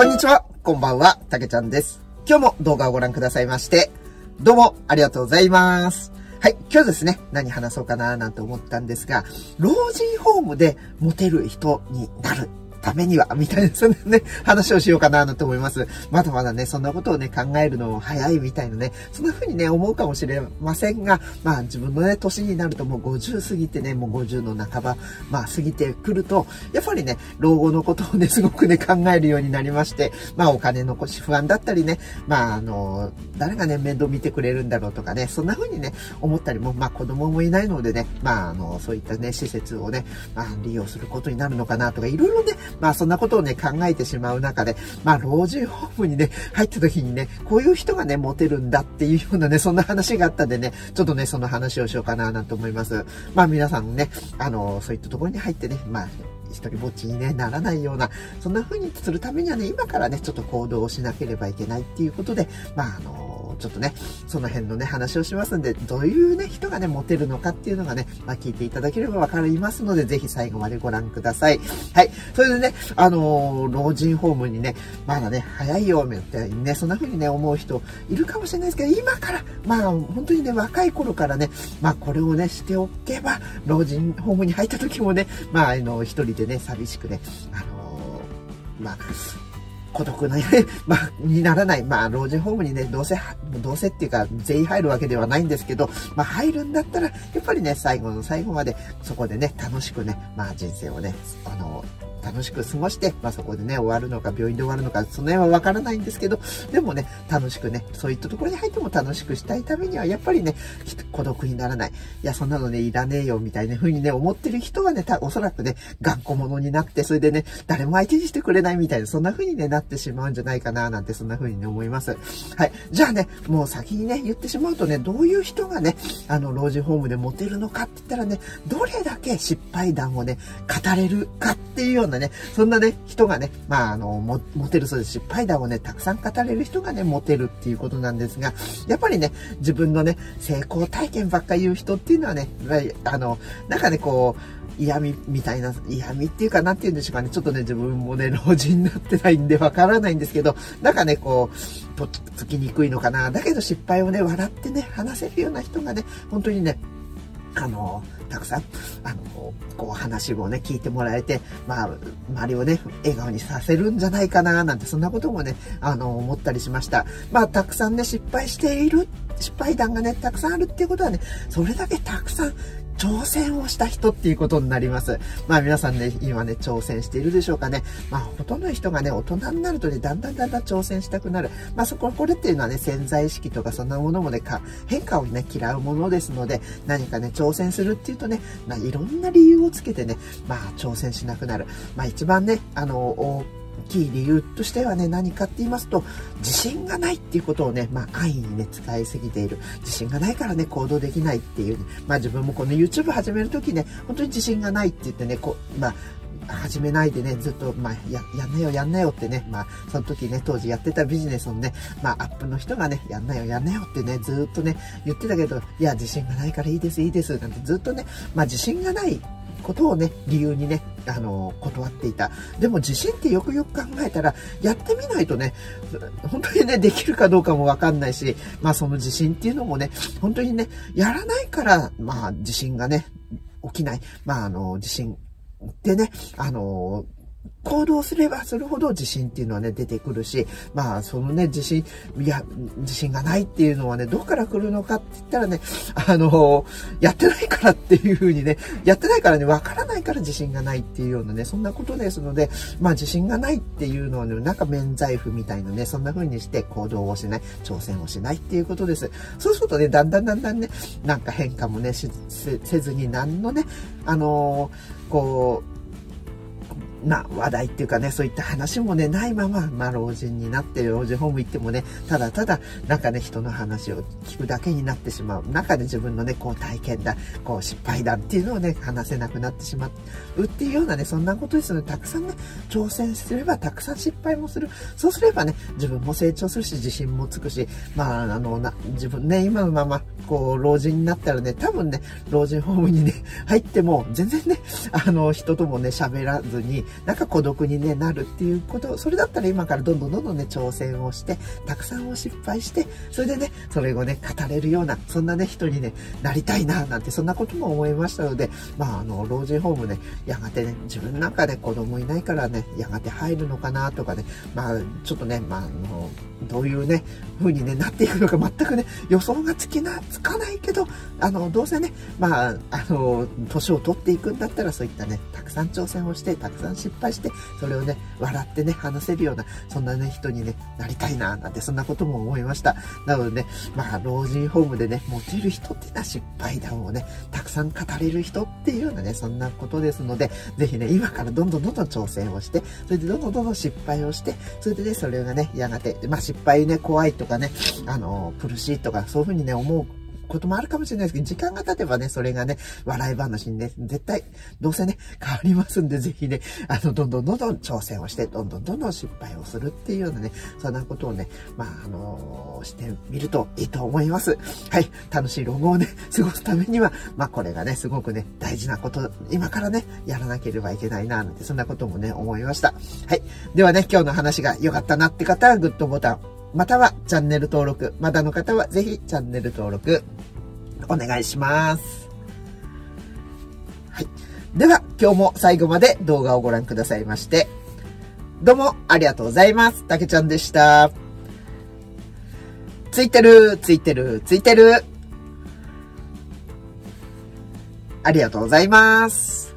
こんにちは、こんばんは、たけちゃんです。今日も動画をご覧くださいまして、どうもありがとうございます。はい、今日ですね、何話そうかななんて思ったんですが、老人ホームでモテる人になるためには、みたいな、そんなね、話をしようかななんて思います。まだまだね、そんなことをね、考えるの早いみたいなね、そんな風にね、思うかもしれませんが、まあ自分のね、年になるともう50過ぎてね、もう50の半ば、まあ過ぎてくると、やっぱりね、老後のことをね、すごくね、考えるようになりまして、まあお金の腰不安だったりね、まあ誰がね、面倒見てくれるんだろうとかね、そんな風にね、思ったりも、まあ子供もいないのでね、まあそういったね、施設をね、まあ利用することになるのかなとか、いろいろね、まあそんなことをね、考えてしまう中で、まあ老人ホームにね、入った時にね、こういう人がね、モテるんだっていうようなね、そんな話があったんでね、ちょっとね、その話をしようかななんて思います。まあ皆さんね、そういったところに入ってね、まあ、一人ぼっちに、ね、ならないような、そんな風にするためにはね、今からね、ちょっと行動をしなければいけないっていうことで、まあちょっとね、その辺のね、話をしますんで、どういうね、人がね、モテるのかっていうのがね、まあ聞いていただければわかりますので、ぜひ最後までご覧ください。はい。それでね、老人ホームにね、まだね、早いよ、みたいにね、そんな風にね、思う人いるかもしれないですけど、今から、まあ本当にね、若い頃からね、まあこれをね、しておけば、老人ホームに入った時もね、まあ一人でね、寂しくね、まあ、孤独なね、まあ、にならない。まあ、老人ホームにね、どうせっていうか、全員入るわけではないんですけど、まあ、入るんだったら、やっぱりね、最後の最後まで、そこでね、楽しくね、まあ、人生をね、楽しく過ごして、まあそこでね、終わるのか、病院で終わるのか、その辺はわからないんですけど、でもね、楽しくね、そういったところに入っても楽しくしたいためには、やっぱりね、孤独にならない。いや、そんなのね、いらねえよ、みたいな風にね、思ってる人はね、おそらくね、頑固者になって、それでね、誰も相手にしてくれないみたいな、そんな風にね、なってしまうんじゃないかな、なんて、そんな風にね、思います。はい。じゃあね、もう先にね、言ってしまうとね、どういう人がね、老人ホームでモテるのかって言ったらね、どれだけ失敗談をね、語れるかっていうようなね、そんなね、人がね、まあモテるそうです。失敗談をね、たくさん語れる人がね、モテるっていうことなんですが、やっぱりね、自分のね、成功体験ばっか言う人っていうのはね、なんかね、こう、嫌味みたいな、嫌味っていうか、なんて言うんでしょうかね。ちょっとね、自分もね、老人になってないんでわからないんですけど、なんかね、こう、とっつきにくいのかな。だけど失敗をね、笑ってね、話せるような人がね、本当にね、たくさん、こう話をね、聞いてもらえて、まあ、周りをね、笑顔にさせるんじゃないかな、なんて、そんなこともね、思ったりしました。まあ、たくさんね、失敗している、失敗談がね、たくさんあるっていうことはね、それだけたくさん、挑戦をした人っていうことになります。まあ皆さんね、今ね、挑戦しているでしょうかね。まあほとんどの人がね、大人になるとね、だんだん挑戦したくなる。まあこれっていうのはね、潜在意識とかそんなものもね、変化をね、嫌うものですので、何かね、挑戦するっていうとね、まあいろんな理由をつけてね、まあ挑戦しなくなる。まあ一番ね、大きい理由としてはね、何かって言いますと、自信がないっていうことをね、まあ安易にね、使いすぎている。自信がないからね、行動できないっていう、ね、まあ自分もこの YouTube 始めるときね、本当に自信がないって言ってね、まあ、始めないでね、ずっと、まあ、やんなよってね、まあ、その時ね、当時やってたビジネスのね、まあ、アップの人がね、やんなよってね、ずっとね、言ってたけど、いや、自信がないからいいです、なんてずっとね、まあ、自信がないことをね、理由にね、断っていた。でも自信ってよくよく考えたら、やってみないとね、本当にね、できるかどうかもわかんないし、まあその自信っていうのもね、本当にね、やらないから、まあ自信がね、起きない。まあ自信ってね、行動すればするほど自信っていうのはね、出てくるし、まあ、そのね、自信がないっていうのはね、どこから来るのかって言ったらね、やってないからっていうふうにね、やってないからね、わからないから自信がないっていうようなね、そんなことですので、まあ、自信がないっていうのはね、なんか免罪符みたいなね、そんな風にして行動をしない、挑戦をしないっていうことです。そうするとね、だんだんね、なんか変化もね、せずに、何のね、こう、話題っていうかね、そういった話もね、ないまま、まあ、老人になって、老人ホーム行ってもね、ただ、なんかね、人の話を聞くだけになってしまう。中で自分のね、こう体験談、こう失敗談っていうのをね、話せなくなってしまうっていうようなね、そんなことですので、たくさんね、挑戦すれば、たくさん失敗もする。そうすればね、自分も成長するし、自信もつくし、まあ、自分ね、今のまま、 こう、老人になったらね、多分ね、老人ホームにね、入っても、全然ね、人ともね、喋らずに、なんか孤独に、ね、なるっていうこと、それだったら今からどんどんね、挑戦をして、たくさんを失敗して、それでね、それをね、語れるような、そんなね、人にね、なりたいな、なんて、そんなことも思いましたので、まあ、老人ホームね、やがてね、自分なんかね、子供いないからね、やがて入るのかな、とかね、まあ、ちょっとね、まあ、どういうね、風にね、なっていくのか全くね、予想がつかないけど、どうせね、まあ、年を取っていくんだったら、そういったね、たくさん挑戦をして、たくさん失敗して、それをね、笑ってね、話せるような、そんなね、人にね、なりたいな、なんて、そんなことも思いました。なのでね、まあ、老人ホームでね、モテる人っていうのは失敗談をね、たくさん語れる人っていうようなね、そんなことですので、ぜひね、今からどんどん挑戦をして、それでどんどん失敗をして、それでね、それがね、やがて、まあ、失敗ね、怖いとかね、苦しいとか、そういうふうにね、思うこともあるかもしれないですけど、時間が経てばね、それがね、笑い話にね、絶対、どうせね、変わりますんで、ぜひね、どんどん挑戦をして、どんどん失敗をするっていうようなね、そんなことをね、まあ、してみるといいと思います。はい。楽しい老後をね、過ごすためには、まあ、これがね、すごくね、大事なこと、今からね、やらなければいけないな、なんて、そんなこともね、思いました。はい。ではね、今日の話が良かったなって方は、グッドボタン、またはチャンネル登録、まだの方はぜひチャンネル登録お願いします。はい。では、今日も最後まで動画をご覧くださいまして、どうもありがとうございます。たけちゃんでした。ついてる。ありがとうございます。